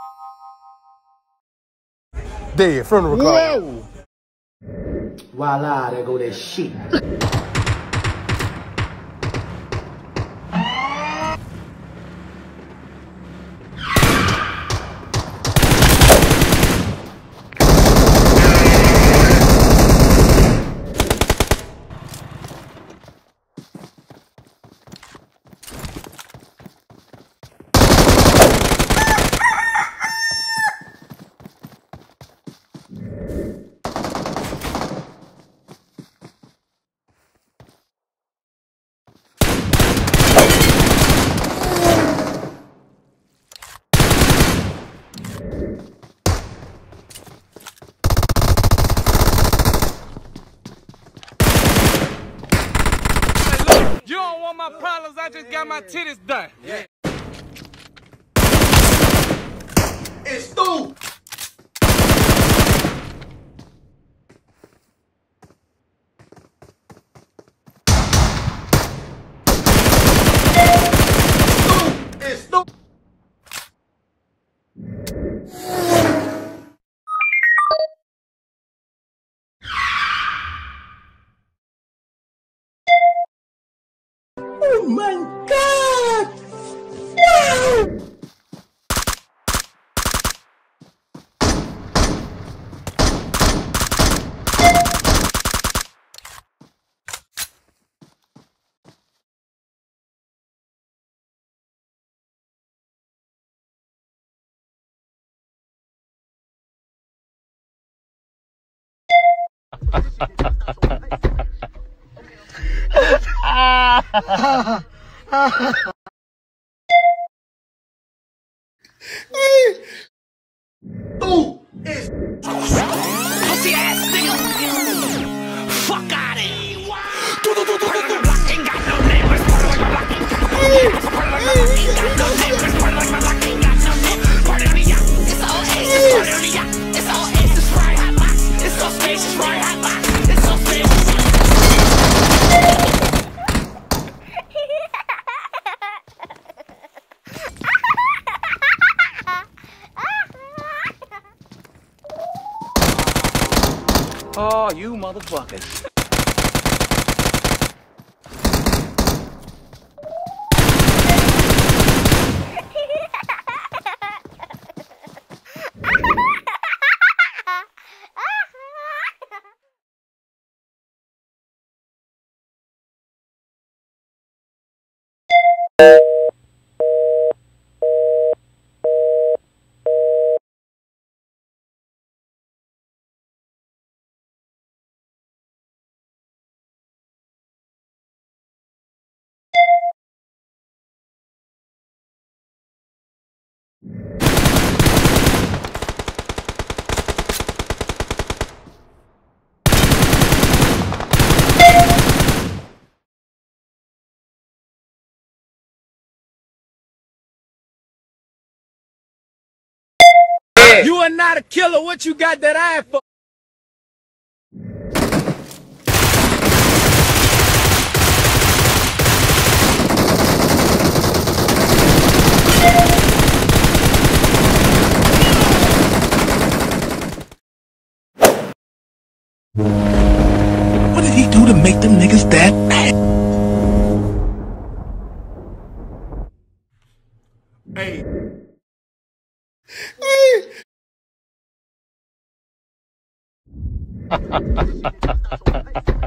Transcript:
Dead from the record. Whoa! Voila, there go that shit. You don't want my problems, I just got my titties done. Yeah. It's Stu! It's Stu! Oh my God! Wow! Ooh, it's Pussy ass nigga. Fuck out of here. Ain't got no neighbors. It's all aces. It's all aces, right? Hot box. It's so spacious, right? Hot box. It's so spacious. Oh, you motherfuckers. You are not a killer. What you got that eye for? What did he do to make them niggas that mad? hey. Hey.